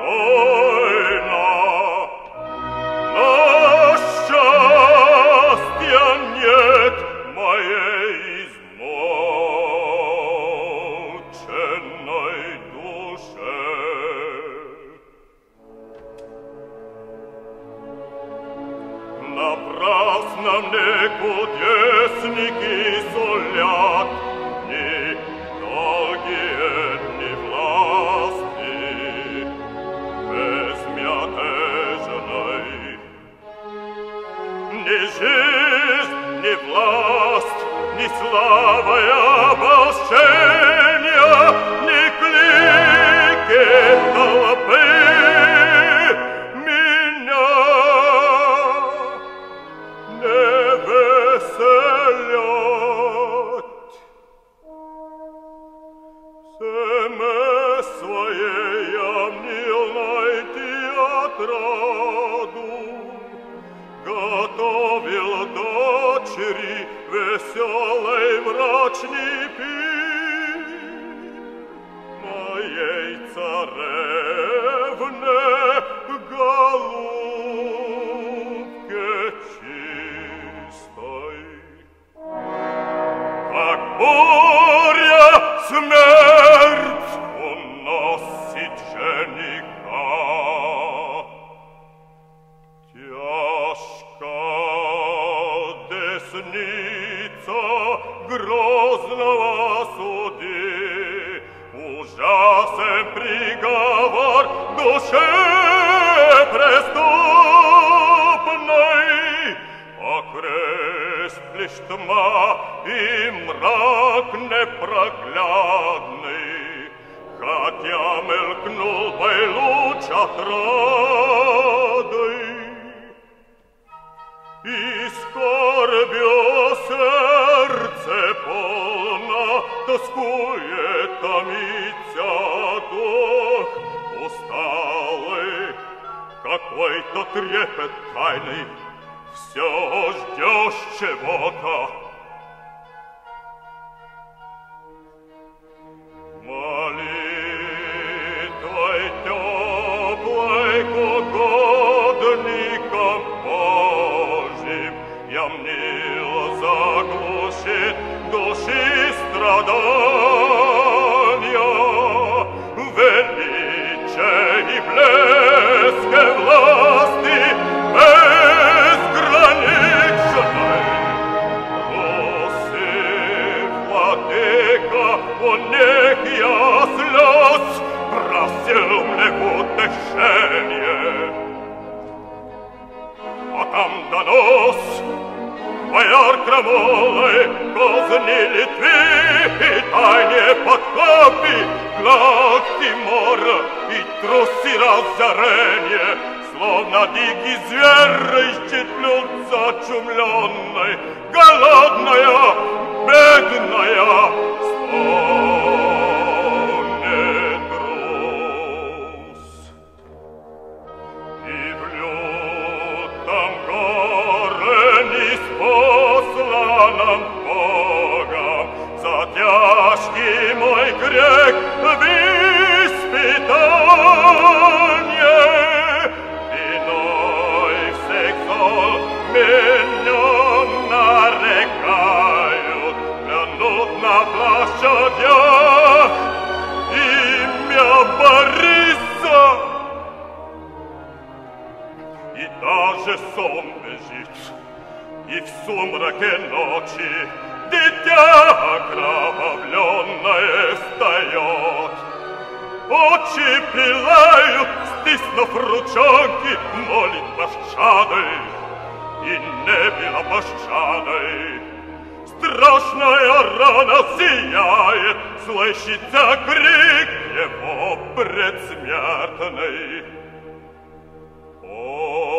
Напрасно мне кудесники сулят ни долгие, ни власти безмятежной. Ни жизнь, ни власть, ни слава и обольщения, ни клики толпы готовил дочери веселой мрачный пир моей царевне голубке чистой. Как буря смерть уносит жениха, десница грозного суды, ужасен приговор душе преступной. Окрест лишь тьма и мрак непроглядный, хотя мелькнул бы луч отрады. И скорбью сердце полно, тоскует, томится дух усталый. Какой-то трепет тайный, все ждешь чего-то. Молитвой теплой к угодникам я мнил заглушит души страдания, величие и блеске власти безграничной. Просив, владыка, у них я слез просил мне утешение. А там донос бояр крамолы, козни Литвы и тайне подкопи, глад Тимора и трусы разорения, словно дикий зверь ищет люд зачумленной, голодная, бедная, стонет трус. И в лютом посланным Богом за тяжкий мой грех в испытание. Виной всех зол меня нарекают, клянут на площадях имя Бориса. И даже сон бежит, и в сумраке ночи дитя окровавленное встает. Очи пылают, стиснув ручонки, молит пощады, и не было пощады. Страшная рана сияет, слышится крик его предсмертный.